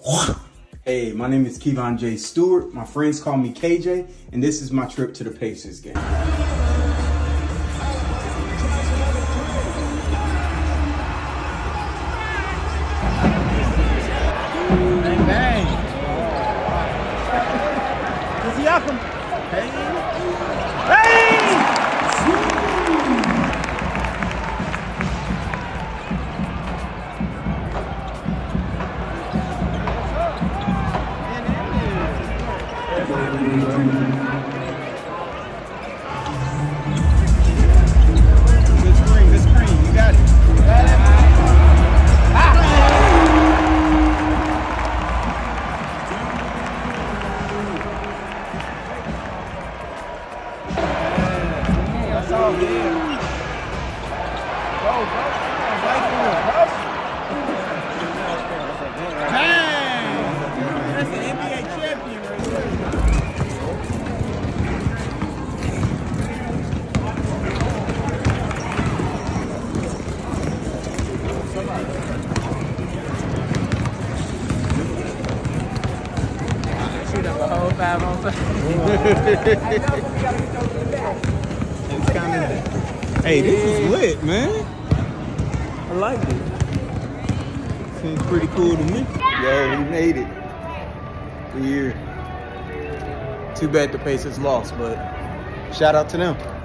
Hey, my name is Kevon J. Stewart. My friends call me KJ, and this is my trip to the Pacers game. Bang, bang. Is he up? Hey! Hey! Good screen, you got it. That's all good. Go. Bang! That's an NBA champion right there. Shoot up a whole 5-on-5. It's kind of. Hey, this is lit, man. I like it. Seems pretty cool to me. Yo, we made it. We're here. Too bad the Pacers lost, but shout out to them.